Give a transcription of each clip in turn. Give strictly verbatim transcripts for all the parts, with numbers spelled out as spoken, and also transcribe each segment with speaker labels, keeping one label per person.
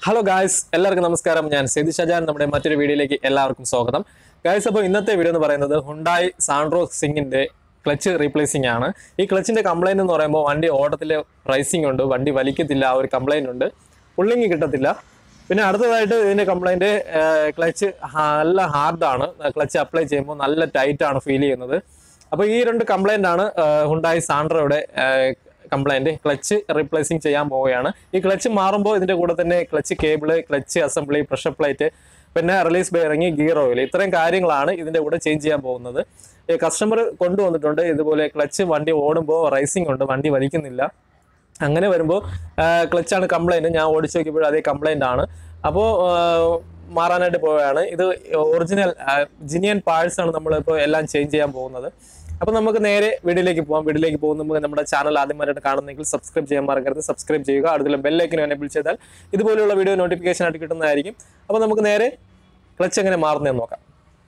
Speaker 1: Hello guys, എല്ലാവർക്കും നമസ്കാരം. ഞാൻ സെയ്ദ് ഷജാൻ. നമ്മുടെ മറ്റൊരു വീഡിയോയിലേക്ക് എല്ലാവർക്കും സ്വാഗതം. ഗായ്സ്, അപ്പോൾ ഇന്നത്തെ വീഡിയോ എന്ന് പറയുന്നത് ഹുണ്ടായി സാൻഡ്രോ സിങ്ങിന്റെ ക്ലച്ച് റീപ്ലേസിംഗ് ആണ്. ഈ ക്ലച്ചിന്റെ കംപ്ലൈന്റ് എന്ന് പറയുമ്പോൾ വണ്ടി ഓട്ടത്തിൽ റൈസിംഗ് ഉണ്ട്, വണ്ടി വലിക്കത്തില്ല, ആ ഒരു കംപ്ലൈന്റ് ഉണ്ട്, പുള്ളിങ് കിട്ടത്തില്ല. പിന്നെ അടുത്തതായിട്ട് ഇതിന്റെ കംപ്ലൈന്റ് ക്ലച്ച് നല്ല ഹാർഡാണ്, ക്ലച്ച് അപ്ലൈ ചെയ്യുമ്പോൾ നല്ല ടൈറ്റ് ആണ് ഫീൽ ചെയ്യുന്നത്. അപ്പോൾ ഈ രണ്ട് കംപ്ലൈന്റ് ആണ് ഹുണ്ടായി സാൻഡ്രോയുടെ കംപ്ലൈന്റ്. ക്ലച്ച് റീപ്ലേസിംഗ് ചെയ്യാൻ പോവുകയാണ്. ഈ ക്ലച്ച് മാറുമ്പോൾ ഇതിന്റെ കൂടെ തന്നെ clutch cable, clutch assembly, pressure plate, പിന്നെ റിലീസ് ബെയറിംഗ്, ഗിയർ ഓയിൽ, ഇത്രയും കാര്യങ്ങളാണ് ഇതിന്റെ കൂടെ ചേഞ്ച് ചെയ്യാൻ പോകുന്നത്. കസ്റ്റമർ കൊണ്ടുവന്നിട്ടുണ്ട് ഇതുപോലെ ക്ലച്ച് വണ്ടി ഓടുമ്പോൾ റൈസിംഗ് ഉണ്ട്, വണ്ടി വലിക്കുന്നില്ല. അങ്ങനെ വരുമ്പോൾ ക്ലച്ചാണ് കംപ്ലൈന്റ്. ഞാൻ ഓടിച്ചു നോക്കിയപ്പോഴും അതേ കംപ്ലൈന്റ് ആണ്. അപ്പോൾ മാറാനായിട്ട് പോവുകയാണ്. ഇത് ഒറിജിനൽ ജിനിയൻ പാർട്സ് ആണ് നമ്മളിപ്പോൾ എല്ലാം ചേഞ്ച് ചെയ്യാൻ പോകുന്നത്. അപ്പോൾ നമുക്ക് നേരെ വീഡിയോയിലേക്ക് പോകാം. വീഡിയോയിലേക്ക് പോകുമ്പോൾ നമ്മുടെ ചാനൽ ആദ്യമായിട്ട് കാണുന്നെങ്കിൽ സബ്സ്ക്രൈബ് ചെയ്യാൻ മറക്കരുത്. സബ്സ്ക്രൈബ് ചെയ്യുക, അടുത്തുള്ള ബെല്ലൈക്കൻ എനേബിൾ ചെയ്താൽ ഇതുപോലെയുള്ള വീഡിയോ നോട്ടിഫിക്കേഷൻ ആയിട്ട് കിട്ടുന്നതായിരിക്കും. അപ്പോൾ നമുക്ക് നേരെ ക്ലച്ച് എങ്ങനെ മാറുന്നതെന്ന് നോക്കാം.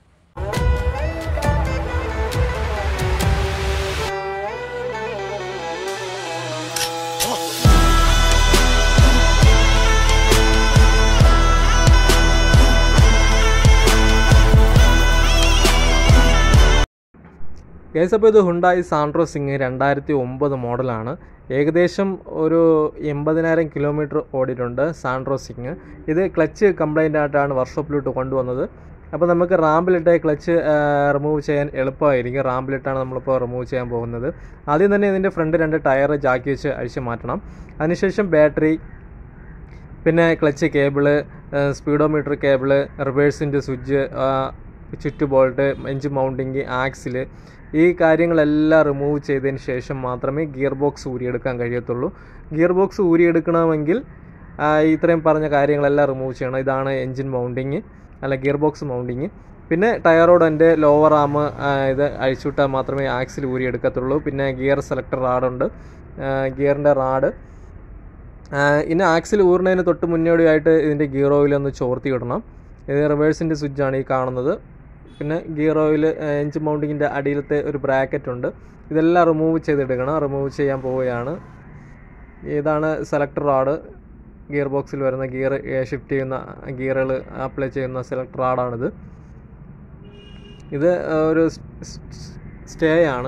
Speaker 1: ഗൈസ്, അപ്പോൾ ഇത് ഹുണ്ടായി സാൻഡ്രോ സിങ് രണ്ടായിരത്തി ഒമ്പത് മോഡലാണ്. ഏകദേശം ഒരു എൺപതിനായിരം കിലോമീറ്റർ ഓടിയിട്ടുണ്ട് സാൻഡ്രോ സിങ്. ഇത് ക്ലച്ച് കംപ്ലൈൻ്റ് ആയിട്ടാണ് വർക്ക്ഷോപ്പിലോട്ട് കൊണ്ടുവന്നത്. അപ്പോൾ നമുക്ക് റാമ്പിലിട്ട് ക്ലച്ച് റിമൂവ് ചെയ്യാൻ എളുപ്പമായിരിക്കും. റാമ്പിലിട്ടാണ് നമ്മളിപ്പോൾ റിമൂവ് ചെയ്യാൻ പോകുന്നത്. ആദ്യം തന്നെ ഇതിൻ്റെ ഫ്രണ്ട് രണ്ട് ടയർ ജാക്കി വെച്ച് അഴിച്ച് മാറ്റണം. അതിനുശേഷം ബാറ്ററി, പിന്നെ ക്ലച്ച് കേബിള്, സ്പീഡോമീറ്റർ കേബിള്, റിവേഴ്സിൻ്റെ സ്വിച്ച്, ചുറ്റു ബോൾട്ട്, എഞ്ചിൻ മൗണ്ടിങ്, ആക്സിൽ, ഈ കാര്യങ്ങളെല്ലാം റിമൂവ് ചെയ്തതിന് ശേഷം മാത്രമേ ഗിയർ ബോക്സ് ഊരിയെടുക്കാൻ കഴിയത്തുള്ളൂ. ഗിയർ ബോക്സ് ഊരിയെടുക്കണമെങ്കിൽ ഇത്രയും പറഞ്ഞ കാര്യങ്ങളെല്ലാം റിമൂവ് ചെയ്യണം. ഇതാണ് എഞ്ചിൻ മൗണ്ടിങ്, അല്ല ഗിയർ ബോക്സ് മൗണ്ടിങ്. പിന്നെ ടയറോടെ ലോവർ ആം ഇത് അഴിച്ചുവിട്ടാൽ മാത്രമേ ആക്സിൽ ഊരിയെടുക്കത്തുള്ളൂ. പിന്നെ ഗിയർ സെലക്ടർ റാഡുണ്ട്, ഗിയറിൻ്റെ റാഡ്. ഇനി ആക്സിൽ ഊറുന്നതിന് തൊട്ട് മുന്നോടിയായിട്ട് ഇതിൻ്റെ ഗിയർ ഓയിലൊന്ന് ചോർത്തി ഇടണം. ഇത് റിവേഴ്സിൻ്റെ സ്വിച്ചാണ് ഈ കാണുന്നത്. പിന്നെ ഗിയർ ഓയിൽ, എഞ്ചിൻ മൗണ്ടിങ്ങിൻ്റെ അടിയിലത്തെ ഒരു ബ്രാക്കറ്റ് ഉണ്ട്. ഇതെല്ലാം റിമൂവ് ചെയ്തെടുക്കണം. റിമൂവ് ചെയ്യാൻ പോവുകയാണ്. ഇതാണ് സെലക്ടർ റാഡ്, ഗിയർ ബോക്സിൽ വരുന്ന ഗിയർ ഷിഫ്റ്റ് ചെയ്യുന്ന ഗിയറുകൾ അപ്ലൈ ചെയ്യുന്ന സെലക്ടർ റാഡാണിത്. ഇത് ഒരു സ്റ്റേ ആണ്.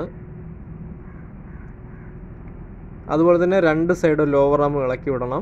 Speaker 1: അതുപോലെ തന്നെ രണ്ട് സൈഡ് ലോവർ ആം ഇളക്കി വിടണം.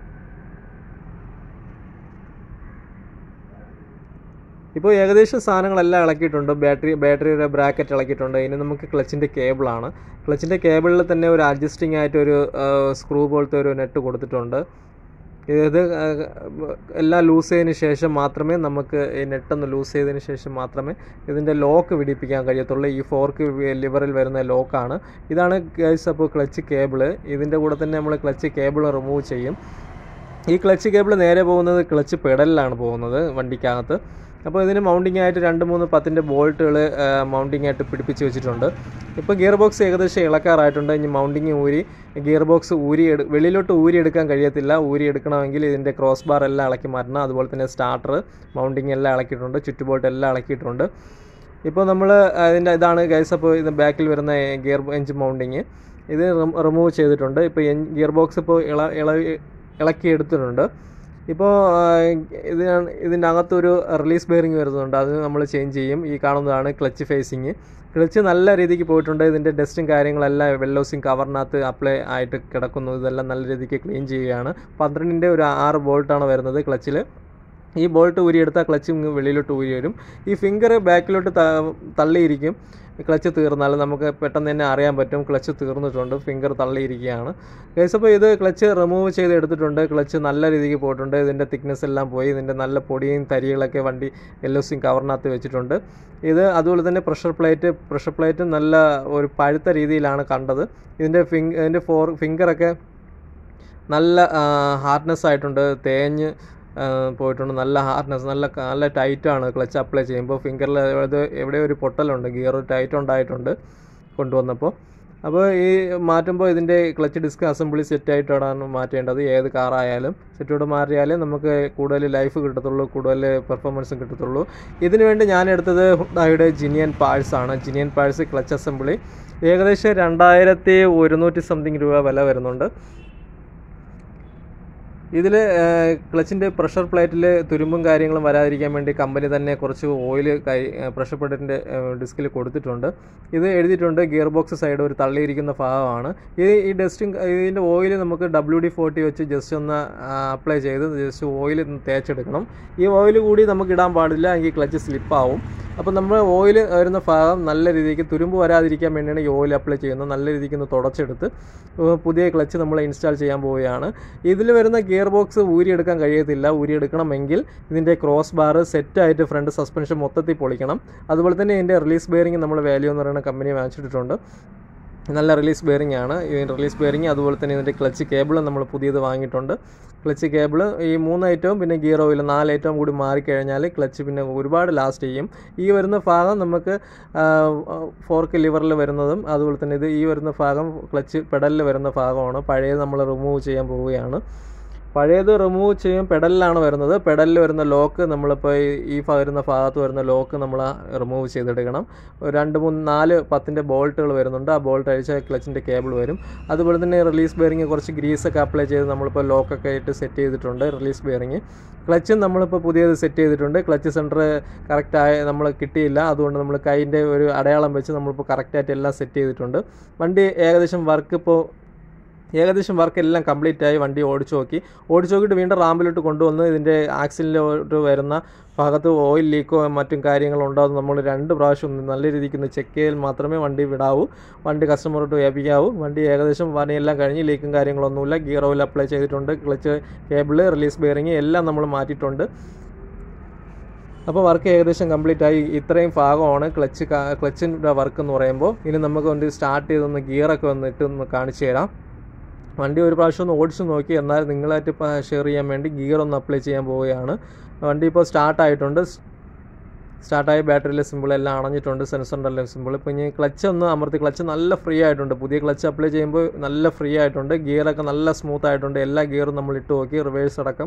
Speaker 1: ഇപ്പോൾ ഏകദേശം സാധനങ്ങളെല്ലാം ഇളക്കിയിട്ടുണ്ട്. ബാറ്ററി ബാറ്ററിയുടെ ബ്രാക്കറ്റ് ഇളക്കിയിട്ടുണ്ട്. ഇനി നമുക്ക് ക്ലച്ചിൻ്റെ കേബിളാണ്. ക്ലച്ചിൻ്റെ കേബിളിൽ തന്നെ ഒരു അഡ്ജസ്റ്റിംഗ് ആയിട്ട് ഒരു സ്ക്രൂ പോലത്തെ ഒരു നെറ്റ് കൊടുത്തിട്ടുണ്ട്. ഇത് എല്ലാം ലൂസ് ചെയ്തതിന് ശേഷം മാത്രമേ നമുക്ക് ഈ നെറ്റൊന്ന് ലൂസ് ചെയ്തതിന് ശേഷം മാത്രമേ ഇതിൻ്റെ ലോക്ക് പിടിപ്പിക്കാൻ കഴിയത്തുള്ളൂ. ഈ ഫോർക്ക് ലിവറിൽ വരുന്ന ലോക്കാണ്. ഇതാണ് ഗൈസ് അപ്പോൾ ക്ലച്ച് കേബിള്. ഇതിൻ്റെ കൂടെ തന്നെ നമ്മൾ ക്ലച്ച് കേബിൾ റിമൂവ് ചെയ്യും. ഈ ക്ലച്ച് കേബിൾ നേരെ പോകുന്നത് ക്ലച്ച് പെഡലിലാണ് പോകുന്നത് വണ്ടിക്കകത്ത്. അപ്പോൾ ഇതിന് മൗണ്ടിങ് ആയിട്ട് രണ്ട് മൂന്ന് പത്തിൻ്റെ ബോൾട്ടുകൾ മൗണ്ടിങ് ആയിട്ട് പിടിപ്പിച്ച് വെച്ചിട്ടുണ്ട്. ഇപ്പോൾ ഗിയർ ബോക്സ് ഏകദേശം ഇളക്കാറായിട്ടുണ്ട്. ഇനി മൗണ്ടിങ് ഊരി ഗിയർ ബോക്സ് ഊരി എടു വെളിയിലോട്ട് ഊരി എടുക്കാൻ കഴിയത്തില്ല. ഊരി എടുക്കണമെങ്കിൽ ഇതിൻ്റെ ക്രോസ് ബാർ എല്ലാം ഇളക്കി മാറ്റണം. അതുപോലെ തന്നെ സ്റ്റാർട്ടർ, മൗണ്ടിങ് എല്ലാം ഇളക്കിയിട്ടുണ്ട്. ചുറ്റുബോൾട്ട് എല്ലാം ഇളക്കിയിട്ടുണ്ട്. ഇപ്പോൾ നമ്മൾ ഇതിൻ്റെ ഇതാണ് ഗൈസ് അപ്പോൾ ഇത് ബാക്കിൽ വരുന്ന ഗിയർ എഞ്ചിൻ മൗണ്ടിങ്. ഇത് റിമൂവ് ചെയ്തിട്ടുണ്ട്. ഇപ്പോൾ ഗിയർ ബോക്സ് ഇപ്പോൾ ഇള ഇള ഇളക്കി എടുത്തിട്ടുണ്ട്. ഇപ്പോൾ ഇതിനാണ് ഇതിൻ്റെ അകത്തൊരു റിലീസ് ബെയറിംഗ് വരുന്നുണ്ട്, അത് നമ്മൾ ചേഞ്ച് ചെയ്യും. ഈ കാണുന്നതാണ് ക്ലച്ച് ഫേസിങ്. ക്ലച്ച് നല്ല രീതിക്ക് പോയിട്ടുണ്ട്. ഇതിൻ്റെ ഡസ്റ്റും കാര്യങ്ങളെല്ലാം വെല്ലോസിങ് കവറിനകത്ത് അപ്ലൈ ആയിട്ട് കിടക്കുന്നു. ഇതെല്ലാം നല്ല രീതിക്ക് ക്ലീൻ ചെയ്യുകയാണ്. പന്ത്രണ്ടിൻ്റെ ഒരു ആറ് ബോൾട്ടാണ് വരുന്നത് ക്ലച്ചിൽ. ഈ ബോൾട്ട് ഊരിയെടുത്താൽ ക്ലച്ച് വെളിയിലോട്ട് ഊരി വരും. ഈ ഫിംഗർ ബാക്കിലോട്ട് തള്ളിയിരിക്കും. ക്ലച്ച് തീർന്നാൽ നമുക്ക് പെട്ടെന്ന് തന്നെ അറിയാൻ പറ്റും ക്ലച്ച് തീർന്നിട്ടുണ്ട്, ഫിംഗർ തള്ളിയിരിക്കുകയാണ്. ഗൈസ്, അപ്പോൾ ഇത് ക്ലച്ച് റിമൂവ് ചെയ്ത് എടുത്തിട്ടുണ്ട്. ക്ലച്ച് നല്ല രീതിക്ക് പോയിട്ടുണ്ട്. ഇതിൻ്റെ തിക്നെസ് എല്ലാം പോയി. ഇതിൻ്റെ നല്ല പൊടിയും തരികളൊക്കെ വണ്ടി എല്ലോസിങ് കവറിനകത്ത് വെച്ചിട്ടുണ്ട്. ഇത് അതുപോലെ തന്നെ പ്രഷർ പ്ലേറ്റ് പ്രഷർ പ്ലേറ്റ് നല്ല ഒരു പഴുത്ത രീതിയിലാണ് കണ്ടത്. ഇതിൻ്റെ ഫിംഗ് ഇതിൻ്റെ ഫോർ ഫിംഗറൊക്കെ നല്ല ഹാർഡ്നെസ് ആയിട്ടുണ്ട്, തേഞ്ഞ് പോയിട്ടുണ്ട്. നല്ല ഹാർഡ്നെസ്, നല്ല നല്ല ടൈറ്റാണ് ക്ലച്ച് അപ്ലൈ ചെയ്യുമ്പോൾ. ഫിംഗറിൽ എവിടെ ഒരു പൊട്ടലുണ്ട്, ഗിയർ ടൈറ്റ് ഉണ്ടായിട്ടുണ്ട് കൊണ്ടുവന്നപ്പോൾ. അപ്പോൾ ഈ മാറ്റുമ്പോൾ ഇതിൻ്റെ ക്ലച്ച് ഡിസ്ക് അസംബ്ലി സെറ്റായിട്ടാണ് മാറ്റേണ്ടത്. ഏത് കാറായാലും സെറ്റോട് മാറിയാലേ നമുക്ക് കൂടുതൽ ലൈഫ് കിട്ടത്തുള്ളൂ, കൂടുതൽ പെർഫോമൻസും കിട്ടത്തുള്ളൂ. ഇതിനു വേണ്ടി ഞാൻ എടുത്തത് ഹുണ്ടായിയുടെ ജിനിയൻ പാഴ്സ് ആണ്. ജിനിയൻ പാഴ്സ് ക്ലച്ച് അസംബ്ലി ഏകദേശം രണ്ടായിരത്തി ഒരുന്നൂറ്റി സംതിങ് രൂപ വില വരുന്നുണ്ട്. ഇതിൽ ക്ലച്ചിൻ്റെ പ്രഷർ പ്ലേറ്റിൽ തുരുമ്പും കാര്യങ്ങളും വരാതിരിക്കാൻ വേണ്ടി കമ്പനി തന്നെ കുറച്ച് ഓയിൽ കൈ പ്രഷർ പ്ലേറ്റിൻ്റെ ഡിസ്കിൽ കൊടുത്തിട്ടുണ്ട്. ഇത് എഴുതിയിട്ടുണ്ട് ഗിയർ ബോക്സ് സൈഡ് ഒരു തള്ളിയിരിക്കുന്ന ഭാഗമാണ്. ഈ ഈ ഡസ്റ്റിങ് ഇതിൻ്റെ ഓയിൽ നമുക്ക് ഡബ്ല്യു ഡി ഫോർട്ടി വെച്ച് ജസ്റ്റ് ഒന്ന് അപ്ലൈ ചെയ്ത് ജസ്റ്റ് ഓയിൽ തേച്ചെടുക്കണം. ഈ ഓയിൽ കൂടി നമുക്ക് ഇടാൻ പാടില്ല, എങ്കിൽ ക്ലച്ച് സ്ലിപ്പാവും. അപ്പോൾ നമ്മൾ ഓയിൽ വരുന്ന ഭാഗം നല്ല രീതിക്ക് തുരുമ്പ് വരാതിരിക്കാൻ വേണ്ടിയാണ് ഈ ഓയിൽ അപ്ലൈ ചെയ്യുന്നത്. നല്ല രീതിക്ക് ഒന്ന് തുടച്ചെടുത്ത് പുതിയ ക്ലച്ച് നമ്മൾ ഇൻസ്റ്റാൾ ചെയ്യാൻ പോവുകയാണ്. ഇതിൽ വരുന്ന ഗിയർ ബോക്സ് ഊരിയെടുക്കാൻ കഴിയത്തില്ല. ഊരിയെടുക്കണമെങ്കിൽ ഇതിൻ്റെ ക്രോസ് ബാർ സെറ്റായിട്ട് ഫ്രണ്ട് സസ്പെൻഷൻ മൊത്തത്തിൽ പൊളിക്കണം. അതുപോലെ തന്നെ ഇതിൻ്റെ റിലീസ് ബെയറിംഗ് നമ്മൾ വാല്യൂ എന്ന് പറയുന്ന കമ്പനി വാങ്ങിച്ചിട്ടുണ്ട്. നല്ല റിലീസ് ബെയറിംഗ് ആണ് ഇതിൻ്റെ റിലീസ് ബെയറിംഗ്. അതുപോലെ തന്നെ ഇതിൻ്റെ ക്ലച്ച് കേബിൾ നമ്മൾ പുതിയത് വാങ്ങിയിട്ടുണ്ട്. ക്ലച്ച് കേബിൾ ഈ മൂന്ന് ഐറ്റവും പിന്നെ ഗിയർ ഓയിൽ നാല് ഐറ്റവും കൂടി മാറിക്കഴിഞ്ഞാൽ ക്ലച്ച് പിന്നെ ഒരുപാട് ലാസ്റ്റ് ചെയ്യും. ഈ വരുന്ന ഭാഗം നമുക്ക് ഫോർക്ക് ലിവറിൽ വരുന്നതും അതുപോലെ തന്നെ ഇത് ഈ വരുന്ന ഭാഗം ക്ലച്ച് പെഡലിൽ വരുന്ന ഭാഗമാണ്. പഴയത് നമ്മൾ റിമൂവ് ചെയ്യാൻ പോവുകയാണ്. പഴയത് റിമൂവ് ചെയ്യും പെഡലിലാണ് വരുന്നത്. പെഡലിൽ വരുന്ന ലോക്ക് നമ്മളിപ്പോൾ ഈ വരുന്ന ഭാഗത്ത് വരുന്ന ലോക്ക് നമ്മൾ റിമൂവ് ചെയ്തെടുക്കണം. രണ്ട് മൂന്ന് നാല് പത്തിൻ്റെ ബോൾട്ടുകൾ വരുന്നുണ്ട്. ആ ബോൾട്ട് അഴിച്ചാൽ ക്ലച്ചിൻ്റെ കേബിൾ വരും. അതുപോലെ തന്നെ റിലീസ് ബെയറിംഗ് കുറച്ച് ഗ്രീസൊക്കെ അപ്ലൈ ചെയ്ത് നമ്മളിപ്പോൾ ലോക്കൊക്കെ ആയിട്ട് സെറ്റ് ചെയ്തിട്ടുണ്ട്. റിലീസ് ബെയറിംഗ് ക്ലച്ചും നമ്മളിപ്പോൾ പുതിയത് സെറ്റ് ചെയ്തിട്ടുണ്ട്. ക്ലച്ച് സെൻറ്റർ കറക്റ്റായി നമ്മൾ കിട്ടിയില്ല, അതുകൊണ്ട് നമ്മൾ കൈൻ്റെ ഒരു അടയാളം വെച്ച് നമ്മളിപ്പോൾ കറക്റ്റായിട്ട് എല്ലാം സെറ്റ് ചെയ്തിട്ടുണ്ട്. വണ്ടി ഏകദേശം വർക്ക് ഇപ്പോൾ ഏകദേശം വർക്ക് എല്ലാം കംപ്ലീറ്റ് ആയി. വണ്ടി ഓടിച്ചു നോക്കി ഓടിച്ചു നോക്കിയിട്ട് വീണ്ടും റാമ്പിലോട്ട് കൊണ്ടുവന്ന് ഇതിൻ്റെ ആക്സിലിലോട്ട് വരുന്ന ഭാഗത്ത് ഓയിൽ ലീക്കോ മറ്റും കാര്യങ്ങളുണ്ടോ എന്ന് നമ്മൾ രണ്ട് പ്രാവശ്യം നല്ല രീതിക്ക് ഒന്ന് ചെക്ക് ചെയ്താൽ മാത്രമേ വണ്ടി വിടാവൂ, വണ്ടി കസ്റ്റമറോട്ട് ഏൽപ്പിക്കാവൂ. വണ്ടി ഏകദേശം പണിയെല്ലാം കഴിഞ്ഞ് ലീക്കും കാര്യങ്ങളൊന്നുമില്ല. ഗിയർ ഓയിൽ അപ്ലൈ ചെയ്തിട്ടുണ്ട്. ക്ലച്ച് കേബിള് റിലീസ് ബെയറിംഗ് എല്ലാം നമ്മൾ മാറ്റിയിട്ടുണ്ട്. അപ്പോൾ വർക്ക് ഏകദേശം കംപ്ലീറ്റ് ആയി. ഇത്രയും ഭാഗമാണ് ക്ലച്ച് ക്ലച്ചിൻ്റെ വർക്ക് എന്ന് പറയുമ്പോൾ. ഇനി നമുക്ക് വണ്ടി സ്റ്റാർട്ട് ചെയ്തൊന്ന് ഗിയറൊക്കെ വന്നിട്ട് ഒന്ന് കാണിച്ചു തരാം. വണ്ടി ഒരു പ്രാവശ്യം ഒന്ന് ഓടിച്ചു നോക്കി, എന്നാൽ നിങ്ങളായിട്ട് ഇപ്പോൾ ഷെയർ ചെയ്യാൻ വേണ്ടി ഗിയർ ഒന്ന് അപ്ലൈ ചെയ്യാൻ പോവുകയാണ്. വണ്ടി ഇപ്പോൾ സ്റ്റാർട്ടായിട്ടുണ്ട്. സ്റ്റാർട്ടായി ബാറ്ററിയിലെ സിമ്പിൾ എല്ലാം അണഞ്ഞിട്ടുണ്ട്. സെൻസറിൻ്റെ സിമ്പിൾ. ഇപ്പോൾ ഇനി ക്ലച്ച് ഒന്ന് അമർത്തി. ക്ലച്ച് നല്ല ഫ്രീ ആയിട്ടുണ്ട്. പുതിയ ക്ലച്ച് അപ്ലൈ ചെയ്യുമ്പോൾ നല്ല ഫ്രീ ആയിട്ടുണ്ട്. ഗിയറൊക്കെ നല്ല സ്മൂത്ത് ആയിട്ടുണ്ട്. എല്ലാ ഗിയറും നമ്മൾ ഇട്ട് നോക്കി, റിവേഴ്സ് അടക്കം.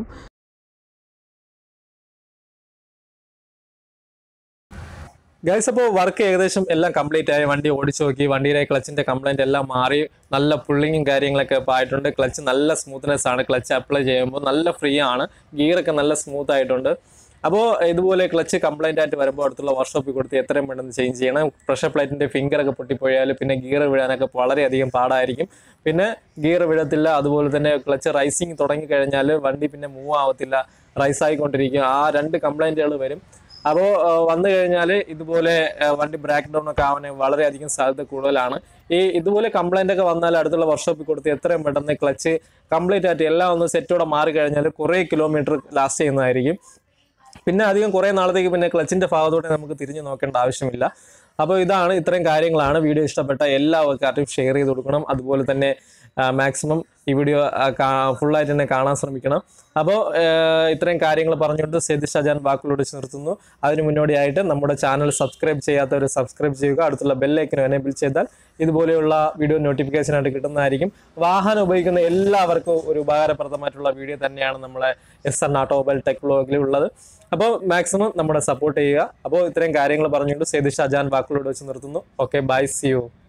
Speaker 1: ഗൈസ്, അപ്പോൾ വർക്ക് ഏകദേശം എല്ലാം കംപ്ലീറ്റ് ആയി. വണ്ടി ഓടിച്ചു നോക്കി. വണ്ടിയുടെ ക്ലച്ചിൻ്റെ കംപ്ലൈൻറ്റ് എല്ലാം മാറി. നല്ല പുള്ളിങ്ങും കാര്യങ്ങളൊക്കെ ഇപ്പോൾ ആയിട്ടുണ്ട്. ക്ലച്ച് നല്ല സ്മൂത്ത്നെസ് ആണ്. ക്ലച്ച് അപ്ലൈ ചെയ്യുമ്പോൾ നല്ല ഫ്രീ ആണ്. ഗിയറൊക്കെ നല്ല സ്മൂത്ത് ആയിട്ടുണ്ട്. അപ്പോൾ ഇതുപോലെ ക്ലച്ച് കംപ്ലൈൻ്റ് ആയിട്ട് വരുമ്പോൾ അടുത്തുള്ള വർക്ക്ഷോപ്പിൽ കൊടുത്ത് എത്രയും പെട്ടെന്ന് ചേഞ്ച് ചെയ്യണം. പ്രഷർ പ്ലേറ്റിൻ്റെ ഫിംഗറൊക്കെ പൊട്ടിപ്പോയാൽ പിന്നെ ഗിയർ വീഴാനൊക്കെ വളരെയധികം പാടായിരിക്കും. പിന്നെ ഗിയർ വീഴത്തില്ല. അതുപോലെ തന്നെ ക്ലച്ച് റൈസിങ് തുടങ്ങിക്കഴിഞ്ഞാൽ വണ്ടി പിന്നെ മൂവ് ആവത്തില്ല, റൈസ് ആയിക്കൊണ്ടിരിക്കും. ആ രണ്ട് കംപ്ലൈൻറ്റുകൾ വരും. അപ്പോൾ വന്നു കഴിഞ്ഞാൽ ഇതുപോലെ വണ്ടി ബ്രേക്ക് ഡൗൺ ഒക്കെ ആവാൻ വളരെയധികം സാധ്യത കൂടുതലാണ്. ഈ ഇതുപോലെ കംപ്ലൈൻ്റ് ഒക്കെ വന്നാൽ അടുത്തുള്ള വർക്ക്ഷോപ്പിൽ കൊടുത്ത് എത്രയും പെട്ടെന്ന് ക്ലച്ച് കംപ്ലീറ്റ് ആയിട്ട് എല്ലാം ഒന്ന് സെറ്റോടെ മാറി കഴിഞ്ഞാൽ കുറേ കിലോമീറ്റർ ലാസ്റ്റ് ചെയ്യുന്നതായിരിക്കും. പിന്നെ അധികം കുറേ നാളത്തേക്ക് പിന്നെ ക്ലച്ചിൻ്റെ ഭാഗത്തോടെ നമുക്ക് തിരിഞ്ഞു നോക്കേണ്ട ആവശ്യമില്ല. അപ്പോൾ ഇതാണ് ഇത്രയും കാര്യങ്ങളാണ്. വീഡിയോ ഇഷ്ടപ്പെട്ട എല്ലാവർക്കും ഷെയർ ചെയ്ത് കൊടുക്കണം. അതുപോലെ തന്നെ മാക്സിമം ഈ വീഡിയോ ഫുള്ളായിട്ട് തന്നെ കാണാൻ ശ്രമിക്കണം. അപ്പോൾ ഇത്രയും കാര്യങ്ങൾ പറഞ്ഞുകൊണ്ട് സെയ്ദ് ഷാജാൻ വാക്കുകളോട് നിർത്തുന്നു. അതിന് മുന്നോടിയായിട്ട് നമ്മുടെ ചാനൽ സബ്സ്ക്രൈബ് ചെയ്യാത്തവർ സബ്സ്ക്രൈബ് ചെയ്യുക. അടുത്തുള്ള ബെല്ലൈക്കൻ എനേബിൾ ചെയ്താൽ ഇതുപോലെയുള്ള വീഡിയോ നോട്ടിഫിക്കേഷനായിട്ട് കിട്ടുന്നതായിരിക്കും. വാഹനം ഉപയോഗിക്കുന്ന എല്ലാവർക്കും ഒരു ഉപകാരപ്രദമായിട്ടുള്ള വീഡിയോ തന്നെയാണ് നമ്മളെ എസ് എൻ ഓട്ടോമൊബൈൽ ടെക് വ്ലോഗിൽ ഉള്ളത്. അപ്പോൾ മാക്സിമം നമ്മുടെ സപ്പോർട്ട് ചെയ്യുക. അപ്പോൾ ഇത്രയും കാര്യങ്ങൾ പറഞ്ഞുകൊണ്ട് സെയ്ദ് ഷാജാൻ വാക്കുകളോട് വെച്ച് നിർത്തുന്നു. Okay, bye, see U.